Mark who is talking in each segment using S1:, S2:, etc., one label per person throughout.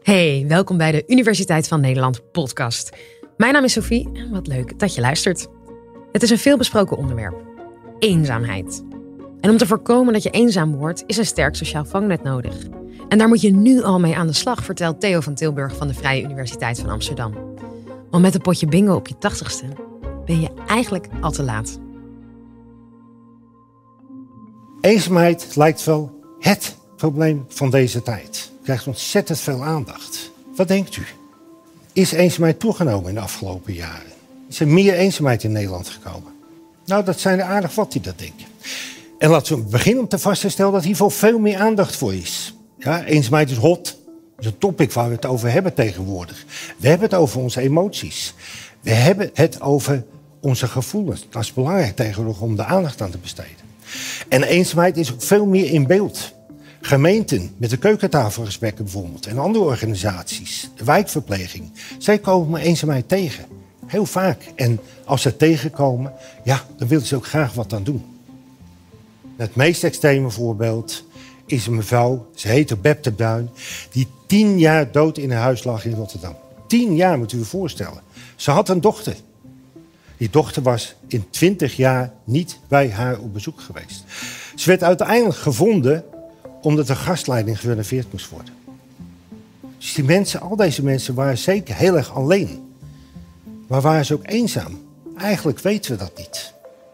S1: Hey, welkom bij de Universiteit van Nederland podcast. Mijn naam is Sophie en wat leuk dat je luistert. Het is een veelbesproken onderwerp. Eenzaamheid. En om te voorkomen dat je eenzaam wordt, is een sterk sociaal vangnet nodig. En daar moet je nu al mee aan de slag, vertelt Theo van Tilburg van de Vrije Universiteit van Amsterdam. Want met een potje bingo op je 80ste ben je eigenlijk al te laat.
S2: Eenzaamheid lijkt wel het probleem van deze tijd. Het krijgt ontzettend veel aandacht. Wat denkt u? Is eenzaamheid toegenomen in de afgelopen jaren? Is er meer eenzaamheid in Nederland gekomen? Nou, dat zijn er aardig wat die dat denken. En laten we beginnen om te vaststellen dat hiervoor veel meer aandacht voor is. Ja, eenzaamheid is hot. Dat is een topic waar we het over hebben tegenwoordig. We hebben het over onze emoties. We hebben het over onze gevoelens. Dat is belangrijk tegenwoordig om de aandacht aan te besteden. En eenzaamheid is ook veel meer in beeld. Gemeenten met de keukentafelgesprekken bijvoorbeeld en andere organisaties, de wijkverpleging, zij komen eenzaamheid tegen. Heel vaak. En als ze tegenkomen, ja, dan willen ze ook graag wat aan doen. Het meest extreme voorbeeld is een mevrouw, ze heette Beb de Bruin, die 10 jaar dood in haar huis lag in Rotterdam. 10 jaar, moet u je voorstellen. Ze had een dochter. Die dochter was in 20 jaar niet bij haar op bezoek geweest. Ze werd uiteindelijk gevonden omdat de gasleiding gerenoveerd moest worden. Dus die mensen, al deze mensen waren zeker heel erg alleen. Maar waren ze ook eenzaam? Eigenlijk weten we dat niet.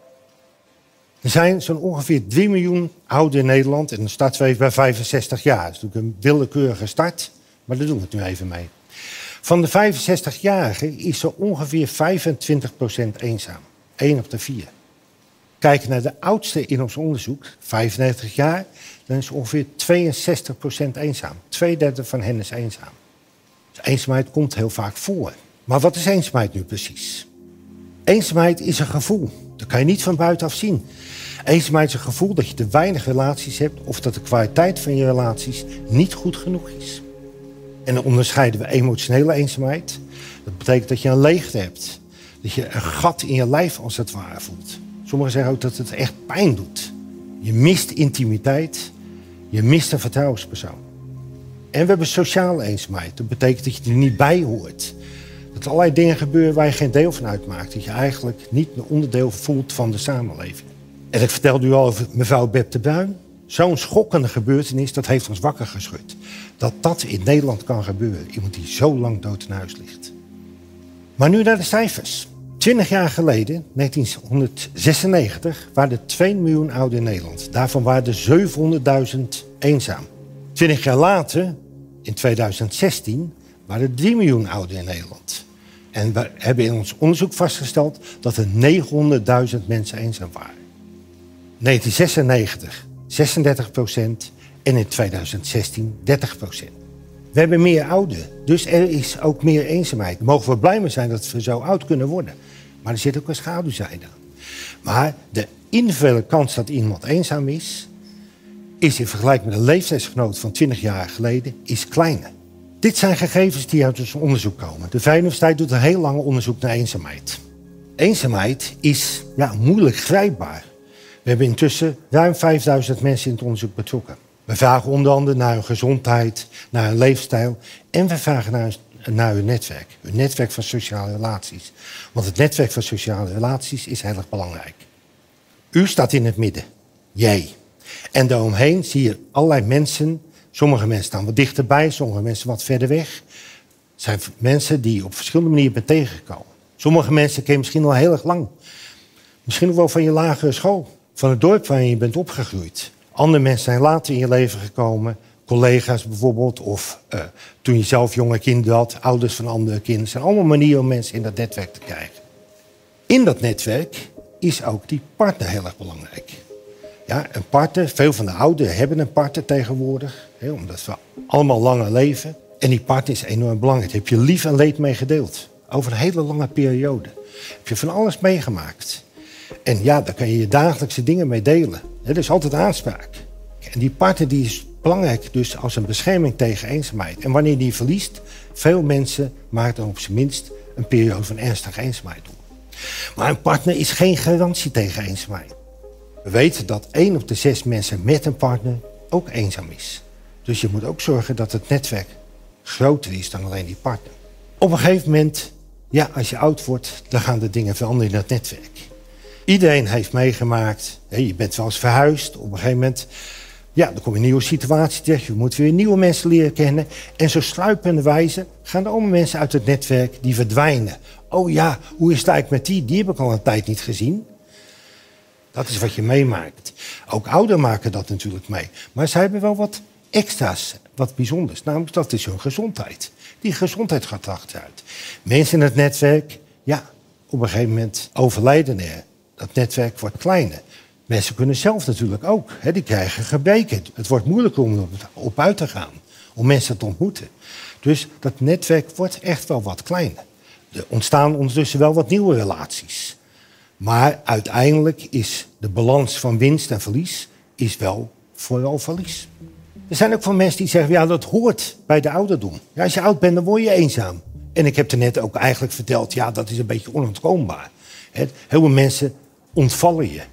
S2: Er zijn zo'n ongeveer 3 miljoen ouderen in Nederland en dan starten we even bij 65 jaar. Dat is natuurlijk een willekeurige start, maar daar doen we het nu even mee. Van de 65-jarigen is zo ongeveer 25% eenzaam. 1 op de 4. Kijken naar de oudste in ons onderzoek, 95 jaar, dan is ongeveer 62% eenzaam. 2/3 van hen is eenzaam. Dus eenzaamheid komt heel vaak voor. Maar wat is eenzaamheid nu precies? Eenzaamheid is een gevoel. Dat kan je niet van buitenaf zien. Eenzaamheid is een gevoel dat je te weinig relaties hebt of dat de kwaliteit van je relaties niet goed genoeg is. En dan onderscheiden we emotionele eenzaamheid. Dat betekent dat je een leegte hebt. Dat je een gat in je lijf als het ware voelt. Sommigen zeggen ook dat het echt pijn doet. Je mist intimiteit. Je mist een vertrouwenspersoon. En we hebben sociale eenzaamheid. Dat betekent dat je er niet bij hoort. Dat er allerlei dingen gebeuren waar je geen deel van uitmaakt. Dat je eigenlijk niet een onderdeel voelt van de samenleving. En ik vertelde u al over mevrouw Beb de Bruin. Zo'n schokkende gebeurtenis, dat heeft ons wakker geschud. Dat in Nederland kan gebeuren. Iemand die zo lang dood in huis ligt. Maar nu naar de cijfers. 20 jaar geleden, 1996, waren er 2 miljoen ouderen in Nederland. Daarvan waren er 700.000 eenzaam. 20 jaar later, in 2016, waren er 3 miljoen ouderen in Nederland. En we hebben in ons onderzoek vastgesteld dat er 900.000 mensen eenzaam waren. 1996, 36% en in 2016 30%. We hebben meer ouderen, dus er is ook meer eenzaamheid. Daar mogen we blij mee zijn dat we zo oud kunnen worden. Maar er zit ook een schaduwzijde aan. Maar de individuele kans dat iemand eenzaam is in vergelijking met een leeftijdsgenoot van 20 jaar geleden, is kleiner. Dit zijn gegevens die uit ons onderzoek komen. De Vrije Universiteit doet een heel lang onderzoek naar eenzaamheid. Eenzaamheid is moeilijk grijpbaar. We hebben intussen ruim 5000 mensen in het onderzoek betrokken. We vragen onder andere naar hun gezondheid, naar hun leefstijl en we vragen naar hun netwerk. Hun netwerk van sociale relaties. Want het netwerk van sociale relaties is heel erg belangrijk. U staat in het midden. Jij. En daaromheen zie je allerlei mensen. Sommige mensen staan wat dichterbij, sommige mensen wat verder weg. Het zijn mensen die je op verschillende manieren bent tegengekomen. Sommige mensen ken je misschien al heel erg lang. Misschien ook wel van je lagere school. Van het dorp waarin je bent opgegroeid. Andere mensen zijn later in je leven gekomen. Collega's bijvoorbeeld. Of toen je zelf jonge kinderen had. Ouders van andere kinderen. Het zijn allemaal manieren om mensen in dat netwerk te krijgen. In dat netwerk is ook die partner heel erg belangrijk. Ja, een partner. Veel van de ouderen hebben een partner tegenwoordig. Omdat we allemaal langer leven. En die partner is enorm belangrijk. Daar heb je lief en leed mee gedeeld. Over een hele lange periode. Heb je van alles meegemaakt. En ja, daar kan je je dagelijkse dingen mee delen. Er is altijd aanspraak. En die partner die is belangrijk dus als een bescherming tegen eenzaamheid. En wanneer die verliest, veel mensen maken dan op zijn minst een periode van ernstige eenzaamheid door. Maar een partner is geen garantie tegen eenzaamheid. We weten dat 1 op de 6 mensen met een partner ook eenzaam is. Dus je moet ook zorgen dat het netwerk groter is dan alleen die partner. Op een gegeven moment, ja, als je oud wordt, dan gaan de dingen veranderen in dat netwerk. Iedereen heeft meegemaakt, je bent wel eens verhuisd. Op een gegeven moment, ja, dan kom je in een nieuwe situatie terecht. Je moet weer nieuwe mensen leren kennen. En zo sluipende wijze gaan er allemaal mensen uit het netwerk die verdwijnen. Oh ja, hoe is het eigenlijk met die? Die heb ik al een tijd niet gezien. Dat is wat je meemaakt. Ook ouderen maken dat natuurlijk mee. Maar zij hebben wel wat extra's, wat bijzonders. Namelijk, dat is hun gezondheid. Die gezondheid gaat achteruit. Mensen in het netwerk, ja, op een gegeven moment overlijden er. Dat netwerk wordt kleiner. Mensen kunnen zelf natuurlijk ook. Die krijgen gebreken. Het wordt moeilijker om op uit te gaan. Om mensen te ontmoeten. Dus dat netwerk wordt echt wel wat kleiner. Er ontstaan ondertussen wel wat nieuwe relaties. Maar uiteindelijk is de balans van winst en verlies is wel vooral verlies. Er zijn ook van mensen die zeggen, ja, dat hoort bij de ouderdom. Ja, als je oud bent, dan word je eenzaam. En ik heb er net ook eigenlijk verteld, ja, dat is een beetje onontkoombaar. Heel veel mensen ontvallen je.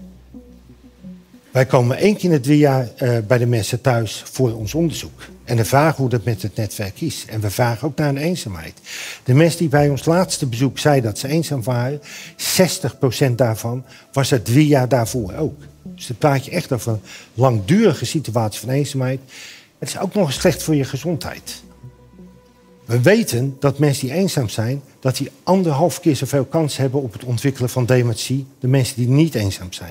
S2: Wij komen 1 keer in het 3 jaar bij de mensen thuis voor ons onderzoek. En we vragen hoe dat met het netwerk is. En we vragen ook naar een eenzaamheid. De mensen die bij ons laatste bezoek zeiden dat ze eenzaam waren, 60% daarvan was er 3 jaar daarvoor ook. Dus dan praat je echt over een langdurige situatie van eenzaamheid. Het is ook nog eens slecht voor je gezondheid. We weten dat mensen die eenzaam zijn, dat die 1,5 keer zoveel kans hebben op het ontwikkelen van dementie, de mensen die niet eenzaam zijn.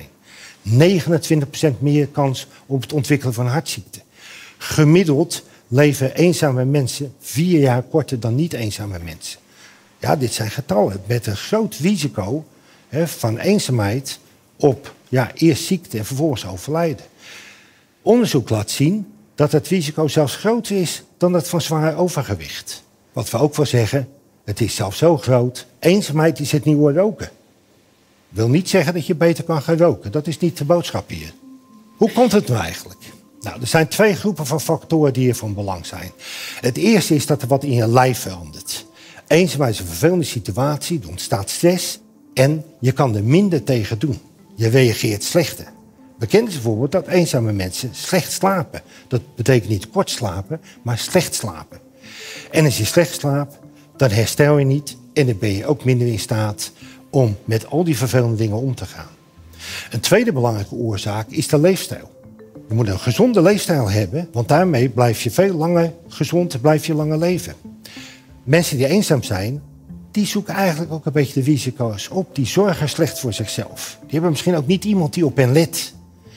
S2: 29% meer kans op het ontwikkelen van hartziekten. Gemiddeld leven eenzame mensen 4 jaar korter dan niet eenzame mensen. Ja, dit zijn getallen met een groot risico van eenzaamheid op eerst ziekte en vervolgens overlijden. Onderzoek laat zien dat het risico zelfs groter is dan dat van zwaar overgewicht. Wat we ook wel zeggen, het is zelfs zo groot, eenzaamheid is het nieuwe roken. Wil niet zeggen dat je beter kan gaan roken. Dat is niet de boodschap hier. Hoe komt het nou eigenlijk? Nou, er zijn 2 groepen van factoren die hier van belang zijn. Het eerste is dat er wat in je lijf verandert. Eenzaamheid is een vervelende situatie, er ontstaat stress en je kan er minder tegen doen. Je reageert slechter. Bekend is bijvoorbeeld dat eenzame mensen slecht slapen. Dat betekent niet kort slapen, maar slecht slapen. En als je slecht slaapt, dan herstel je niet en dan ben je ook minder in staat om met al die vervelende dingen om te gaan. Een tweede belangrijke oorzaak is de leefstijl. Je moet een gezonde leefstijl hebben, want daarmee blijf je veel langer gezond en blijf je langer leven. Mensen die eenzaam zijn, die zoeken eigenlijk ook een beetje de risico's op. Die zorgen slecht voor zichzelf. Die hebben misschien ook niet iemand die op hen let.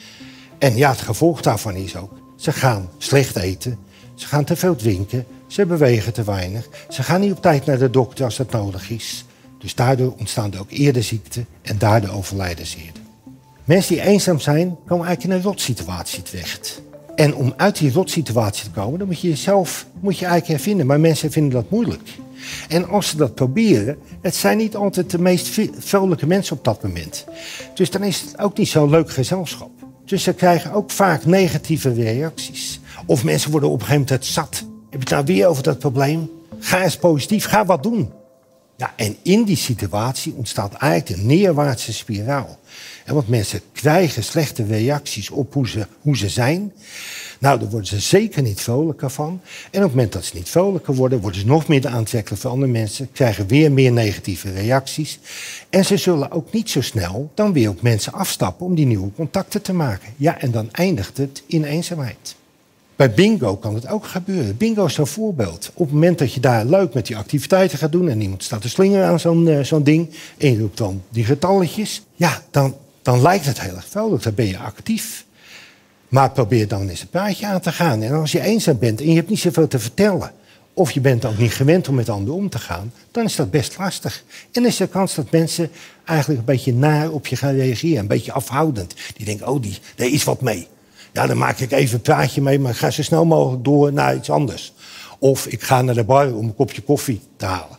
S2: En ja, het gevolg daarvan is ook, ze gaan slecht eten, ze gaan te veel drinken, ze bewegen te weinig, ze gaan niet op tijd naar de dokter als dat nodig is. Dus daardoor ontstaan er ook eerder ziekten en daardoor overlijden ze eerder. Mensen die eenzaam zijn, komen eigenlijk in een rotsituatie terecht. En om uit die rotsituatie te komen, dan moet je jezelf eigenlijk hervinden. Maar mensen vinden dat moeilijk. En als ze dat proberen, het zijn niet altijd de meest vrolijke mensen op dat moment. Dus dan is het ook niet zo'n leuk gezelschap. Dus ze krijgen ook vaak negatieve reacties. Of mensen worden op een gegeven moment zat. Heb je het nou weer over dat probleem? Ga eens positief, ga wat doen. Ja, en in die situatie ontstaat eigenlijk een neerwaartse spiraal. Want mensen krijgen slechte reacties op hoe ze zijn. Nou, daar worden ze zeker niet vrolijker van. En op het moment dat ze niet vrolijker worden, worden ze nog meer aantrekkelijk voor andere mensen. Krijgen weer meer negatieve reacties. En ze zullen ook niet zo snel dan weer op mensen afstappen om die nieuwe contacten te maken. Ja, en dan eindigt het in eenzaamheid. Bij bingo kan het ook gebeuren. Bingo is zo'n voorbeeld. Op het moment dat je daar leuk met die activiteiten gaat doen en iemand staat te slingeren aan zo'n ding en je roept dan die getalletjes, ja, dan lijkt het heel erg vrolijk. Dan ben je actief. Maar probeer dan eens een praatje aan te gaan. En als je eenzaam bent en je hebt niet zoveel te vertellen, of je bent ook niet gewend om met anderen om te gaan, dan is dat best lastig. En is er kans dat mensen eigenlijk een beetje naar op je gaan reageren. Een beetje afhoudend. Die denken, oh, daar is wat mee. Ja, dan maak ik even een praatje mee, maar ik ga zo snel mogelijk door naar iets anders. Of ik ga naar de bar om een kopje koffie te halen.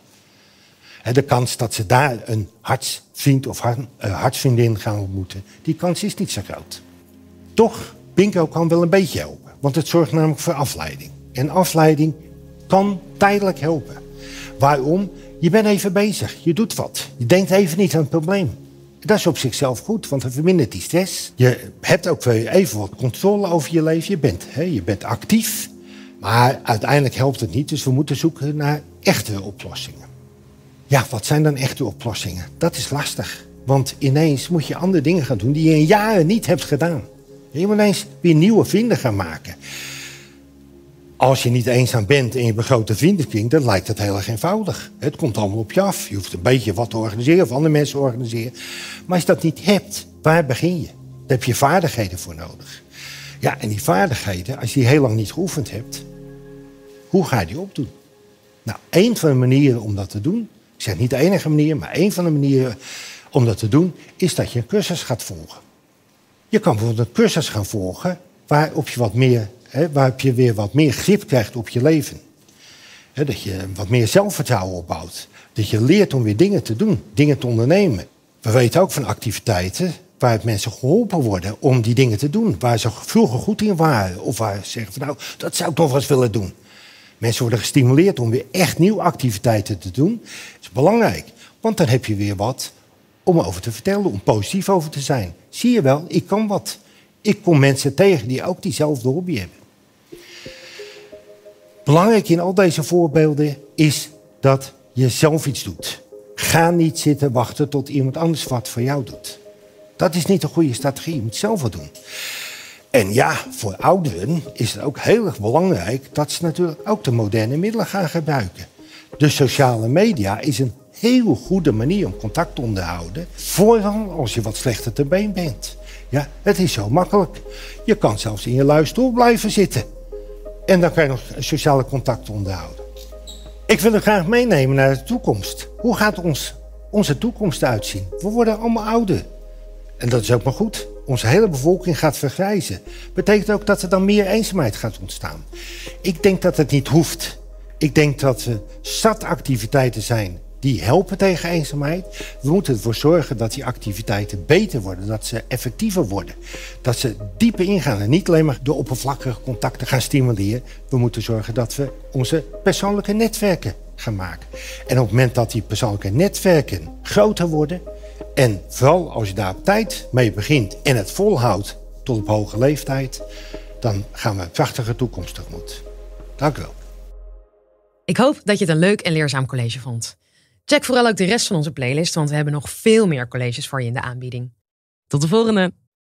S2: De kans dat ze daar een hartsvriend of hartsvriendin gaan ontmoeten, die kans is niet zo groot. Toch, bingo kan wel een beetje helpen, want het zorgt namelijk voor afleiding. En afleiding kan tijdelijk helpen. Waarom? Je bent even bezig, je doet wat. Je denkt even niet aan het probleem. Dat is op zichzelf goed, want het vermindert die stress. Je hebt ook weer even wat controle over je leven. Je bent actief. Maar uiteindelijk helpt het niet, dus we moeten zoeken naar echte oplossingen. Ja, wat zijn dan echte oplossingen? Dat is lastig, want ineens moet je andere dingen gaan doen die je in jaren niet hebt gedaan. Je moet ineens weer nieuwe vrienden gaan maken. Als je niet eenzaam bent en je hebt een grote vriendenkring, dan lijkt het heel erg eenvoudig. Het komt allemaal op je af. Je hoeft een beetje wat te organiseren of andere mensen te organiseren. Maar als je dat niet hebt, waar begin je? Daar heb je vaardigheden voor nodig. Ja, en die vaardigheden, als je die heel lang niet geoefend hebt, hoe ga je die opdoen? Nou, één van de manieren om dat te doen, ik zeg niet de enige manier, maar één van de manieren om dat te doen, is dat je een cursus gaat volgen. Je kan bijvoorbeeld een cursus gaan volgen waarop je weer wat meer grip krijgt op je leven. Dat je wat meer zelfvertrouwen opbouwt. Dat je leert om weer dingen te doen, dingen te ondernemen. We weten ook van activiteiten waar mensen geholpen worden om die dingen te doen. Waar ze vroeger goed in waren. Of waar ze zeggen van nou, dat zou ik toch wel eens willen doen. Mensen worden gestimuleerd om weer echt nieuwe activiteiten te doen. Dat is belangrijk, want dan heb je weer wat om over te vertellen, om positief over te zijn. Zie je wel, ik kan wat. Ik kom mensen tegen die ook diezelfde hobby hebben. Belangrijk in al deze voorbeelden is dat je zelf iets doet. Ga niet zitten wachten tot iemand anders wat voor jou doet. Dat is niet een goede strategie, je moet zelf wat doen. En ja, voor ouderen is het ook heel erg belangrijk dat ze natuurlijk ook de moderne middelen gaan gebruiken. De sociale media is een heel goede manier om contact te onderhouden, vooral als je wat slechter te been bent. Ja, het is zo makkelijk. Je kan zelfs in je luie stoel blijven zitten. En dan kan je nog sociale contacten onderhouden. Ik wil er graag meenemen naar de toekomst. Hoe gaat onze toekomst uitzien? We worden allemaal ouder. En dat is ook maar goed. Onze hele bevolking gaat vergrijzen. Betekent ook dat er dan meer eenzaamheid gaat ontstaan. Ik denk dat het niet hoeft. Ik denk dat er zat activiteiten zijn die helpen tegen eenzaamheid. We moeten ervoor zorgen dat die activiteiten beter worden. Dat ze effectiever worden. Dat ze dieper ingaan en niet alleen maar de oppervlakkige contacten gaan stimuleren. We moeten zorgen dat we onze persoonlijke netwerken gaan maken. En op het moment dat die persoonlijke netwerken groter worden, en vooral als je daar op tijd mee begint en het volhoudt tot op hoge leeftijd, dan gaan we een prachtige toekomst tegemoet. Dank u wel.
S1: Ik hoop dat je het een leuk en leerzaam college vond. Check vooral ook de rest van onze playlist, want we hebben nog veel meer colleges voor je in de aanbieding. Tot de volgende!